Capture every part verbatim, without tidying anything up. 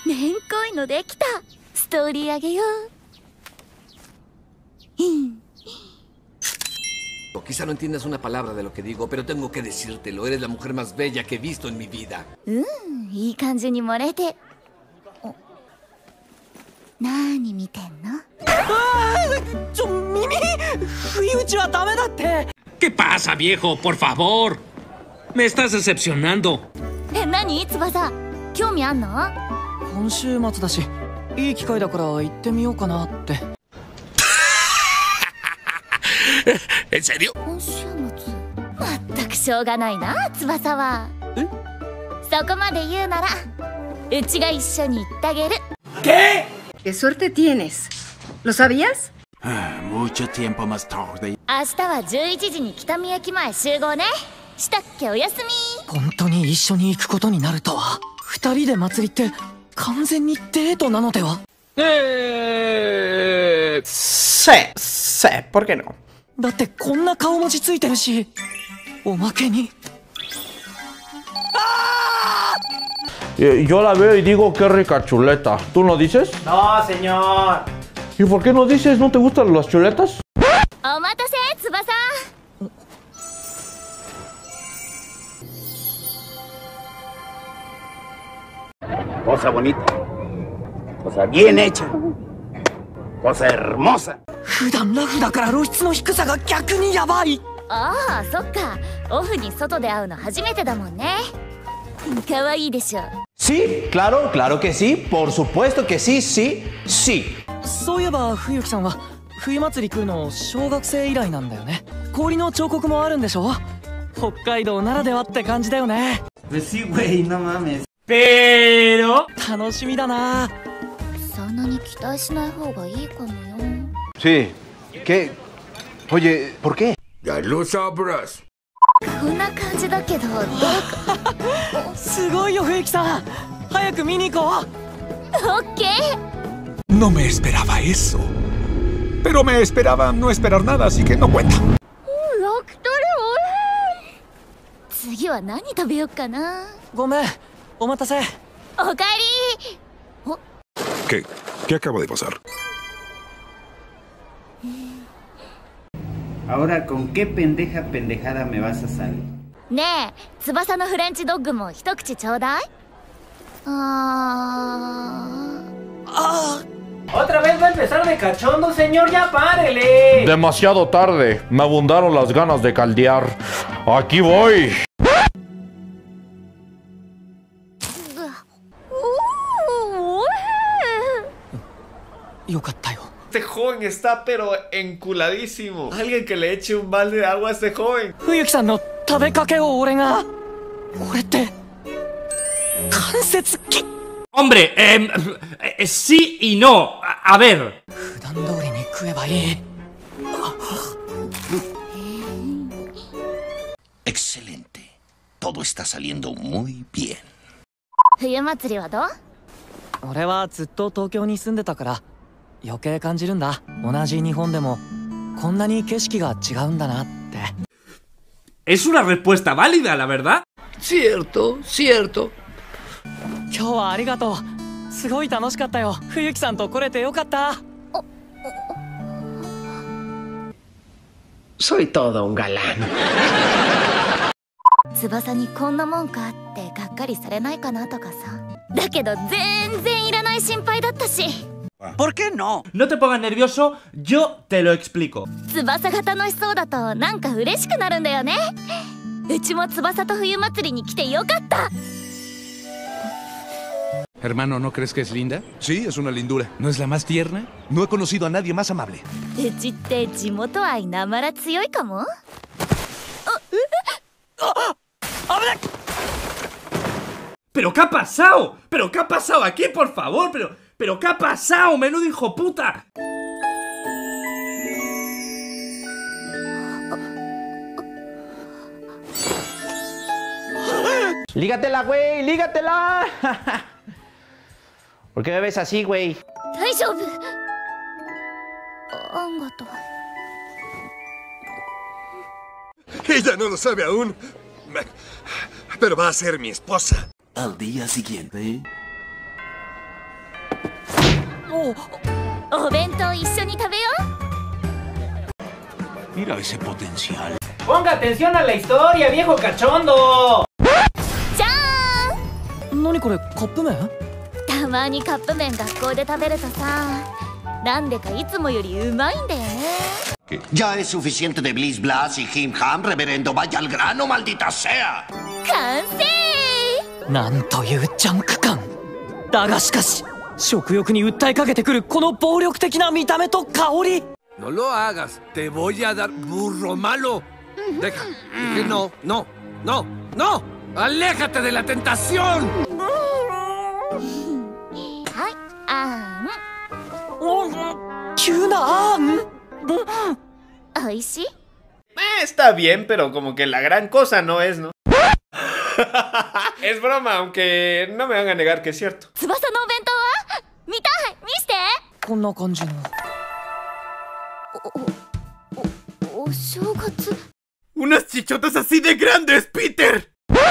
めんこいのできた。ストーリーあげよう。 Quizá no entiendas una palabra de lo que digo, pero tengo que decírtelo. Eres la mujer más bella que he visto en mi vida. うん、いい感じに盛れて。お、なーに見てんの？ あー、ちょ、耳！不意打ちはダメだって。 ¿Qué pasa, viejo? Por favor. Me estás decepcionando. え、何？翼、興味あんの？ 今週末だし、いい機会だから行ってみようかなって。 ¿En serio? 今週末。まったくしょうがないな、翼は。 え？ そこまで言うなら、うちが一緒に行ってあげる。 ¿Qué? ¡Qué suerte tienes! ¿Lo sabías? Mucho tiempo más tarde. 明日はじゅういちじに北見駅前集合ね。したっけ？おやすみ。 本当に一緒に行くことになるとは。二人で祭りって完全にデートなのでは？ Eh... Sí, sí, ¿por qué no? だってこんな顔文字ついてるし、おまけに。 Yo la veo y digo qué rica chuleta. ¿Tú no dices? No, señor. ¿Y por qué no dices? ¿No te gustan las chuletas? お待たせ、翼。 Cosa bonita. Cosa bien hecha. Cosa hermosa. 普段ラフだから露出の低さが逆にヤバい。 ああ、そっか。オフに外で会うの初めてだもんね。可愛いでしょ。 Sí, claro, claro que sí. Por supuesto que sí, sí, sí. そういえば冬木さんは冬祭り来るの小学生以来なんだよね。氷の彫刻もあるんでしょ？北海道ならではって感じだよね。 Pues sí, güey, no mames. Pero 楽しみだな。 そんなに期待しない方がいいかもよ。 Sí. ¿Qué? Oye, ¿por qué? Ya lo sabrás. こんな感じだけど、どうか。 すごいよ冬木さん。早く見に行こう。 オッケー。 No me esperaba eso. Pero me esperaba no esperar nada, así que no cuenta. 焼き鳥おいしい。次は何食べよっかな。 ごめん、お待たせ。 おかえり。お。 ¿Qué? ¿Qué acaba de pasar? Ahora, ¿con qué pendeja pendejada me vas a salir? ねえ、翼のフレンチドッグも一口ちょうだい。あー。 あー。Otra vez va a empezar de cachondo, señor, ya párele. Demasiado tarde. Me abundaron las ganas de caldear. Aquí voy. Yo cattayo. Este joven está pero enculadísimo. Alguien que le eche un balde de agua a este joven. Fuyuki-sanの食べかけを俺が。俺って関節キ。 Hombre, eh, eh, sí y no. A, a ver. 普段通りに食えばいい。 Excelente. Todo está saliendo muy bien. 冬祭りはどう？ 俺はずっと東京に住んでたから余計感じるんだ。同じ日本でもこんなに景色が違うんだなって。 Es una respuesta válida, la verdad. Cierto, cierto. 今日はありがとう。すごい楽しかったよ。冬木さんと来れてよかった。 Soy todo un galán. 翼にこんなもんかってがっかりされないかなとかさ。だけど全然いらない心配だったし。 ¿Por qué no? No te pongas nervioso, yo te lo explico. 翼が楽しそうだとなんか嬉しくなるんだよね。うちも翼と冬祭りに来てよかった。 Hermano, ¿no crees que es linda? Sí, es una lindura. ¿No es la más tierna? No he conocido a nadie más amable. うちって地元愛なまら強いかも。 ¿Pero qué ha pasado? ¿Pero qué ha pasado aquí, por favor? ¿Pero, pero qué ha pasado? ¡Menudo hijo puta! Lígatela, güey, lígatela. ¿Por qué me ves así, güey? 大丈夫。あんがと。 Ella no lo sabe aún, pero va a ser mi esposa. Al día siguiente. お弁当一緒に食べよう。 Mira ese potencial. Ponga atención a la historia, viejo cachondo. じゃーん。 何これ、カップ麺？ たまにカップ麺学校で食べるとさ、なんでかいつもよりうまいんだよね。 Ya es suficiente de Bliss Blas y Jim Ham, reverendo. Vaya al grano, maldita sea. 完成。 なんというジャンク感。だがしかし、食欲に訴えかけてくるこの暴力的な見た目と香り。 No lo hagas, te voy a dar burro malo. Deja, dije no, no, no, no. Aléjate de la tentación. はい、あーん。急なあん。 ん。おいしい。 Eh, está bien, pero como que la gran cosa no es, ¿no? Es broma, aunque no me van a negar que es cierto. 翼のお弁当は見たい、見して。 こんな感じの。 お、お、お正月。 Unas chichotas así de grandes, Peter.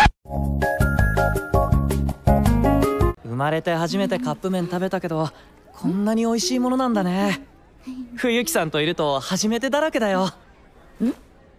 生まれて初めてカップ麺食べたけど、こんなに美味しいものなんだね。冬木さんといると初めてだらけだよ。ん？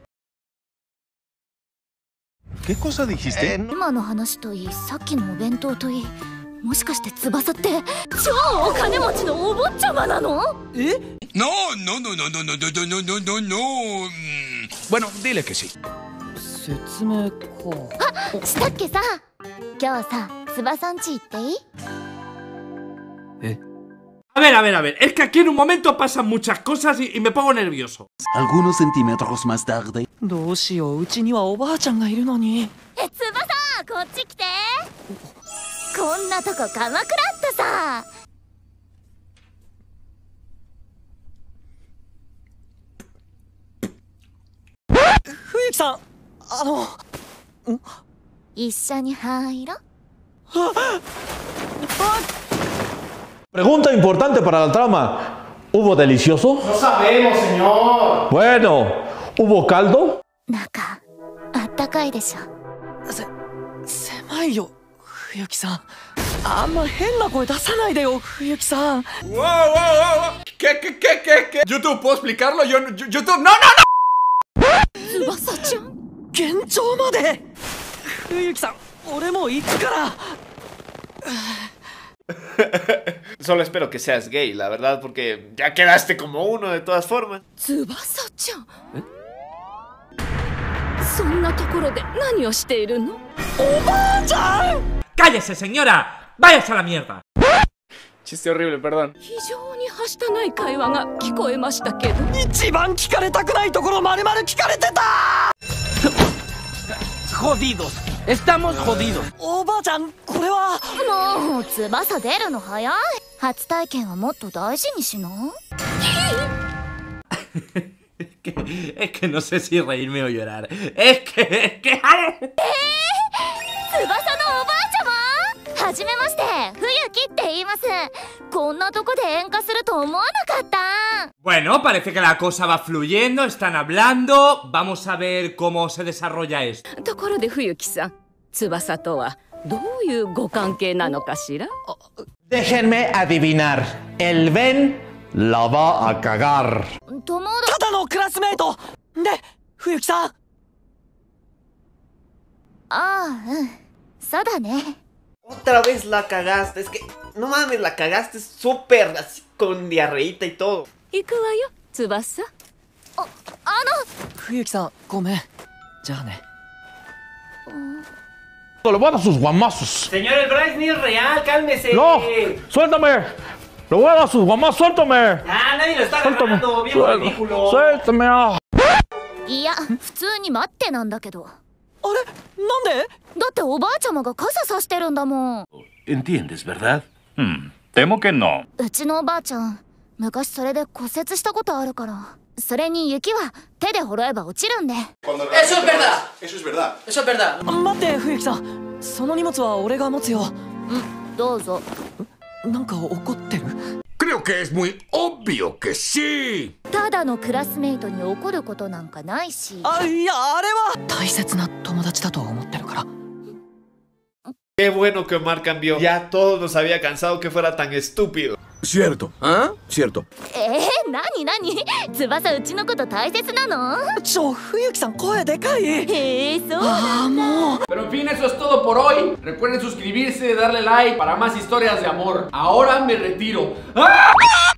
¿Qué cosa dijiste? 今の話といい、さっきのお弁当といい、もしかして翼って超お金持ちのお坊ちゃまなの？ え？ No, no, no, no, no, no, no, no, no, no, no. Bueno, dile que sí. 説明か。 あ、したっけさ。今日さ、翼んち行っていい？ え？ A ver, a ver, a ver, es que aquí en un momento pasan muchas cosas y, y me pongo nervioso. Algunos centímetros más tarde. どうしよう、うちにはおばあちゃんがいるのに。 え、翼、こっち来て。こんなとこ鎌倉ってさ。 冬木さん、あの、ん？ 一緒に入ろう。 Pregunta importante para la trama. ¿Hubo delicioso? No sabemos, señor. Bueno, ¿hubo caldo? 中、あったかいでしょ。 せ、狭いよ、冬木さん。あんま変な声出さないでよ、冬木さん。 ¡Wow, wow, wow! ¿Qué, qué, qué, qué, qué? ¿YouTube puedo explicarlo? Yo, yo YouTube, no, no, no. 翼ちゃん。 幻聴まで。冬木さん、俺も行くから。 Solo espero que seas gay, la verdad, porque ya quedaste como uno de todas formas. 翼ちゃん。そんなところで何をしているの？ おばあちゃん！ ¡Cállese, señora! ¡Váyase a la mierda! Chiste horrible, perdón. 非常にはしたない会話が聞こえましたけど。 一番聞かれたくないところまるまる聞かれてた。 Jodidos. Estamos jodidos. おばあちゃん、これは。 もう翼出るの早い。初体験はもっと大事にしな。 Es que, es que no sé si reírme o llorar. Es que, es que... えー、翼のおばあちゃま。はじめまして、冬木って言います。こんなとこで演歌すると思わなかった。 Bueno, parece que la cosa va fluyendo, están hablando. Vamos a ver cómo se desarrolla esto. ところで冬木さん、翼とはどういうご関係なのかしら？ Déjenme adivinar. El Ben la va a cagar. 友ただのクラスメートで、冬木さん。 ああ、うん。そうだね。 Otra vez la cagaste. Es que, no mames, la cagaste súper así con diarreíta y todo. 行くわよ、翼。 あ、あの。 冬木さん、ごめん。じゃあね。 Le voy a dar sus guamazos. Señor, el Bryce ni es real, cálmese. ¡No! ¡Suéltame! ¡Le voy a dar sus guamazos! ¡Suéltame! Ah, nadie lo está agarrando, viejo ridículo. ¡Suéltame! Ah. いや、普通に待ってなんだけど。 あれ、なんで？ だっておばあちゃまが傘さしてるんだもん。 ¿Entiendes, verdad? Hmm, temo que no. うちのおばあちゃん、昔それで骨折したことあるから。それに雪は手でほろえば落ちるんで。 Eso es verdad. Eso es verdad. Eso es verdad. 待って、冬木さん。その荷物は俺が持つよ。 うん、どうぞ。 なんか怒ってる？ Creo que es muy obvio que sí. ただのクラスメイトに怒ることなんかないし。 あ、いや、あれは大切な友達だと思ってるから。 Qué bueno que Omar cambió. Ya todos nos había cansado que fuera tan estúpido. Cierto. ¿Ah? Cierto. えー、なになに翼うちのこと大切なの？ ちょ、冬木さん声でかい。 へえ、そうなんだ。もう。 Pero en fin, eso es todo por hoy. Recuerden suscribirse, darle like para más historias de amor. Ahora me retiro. ¡Ah!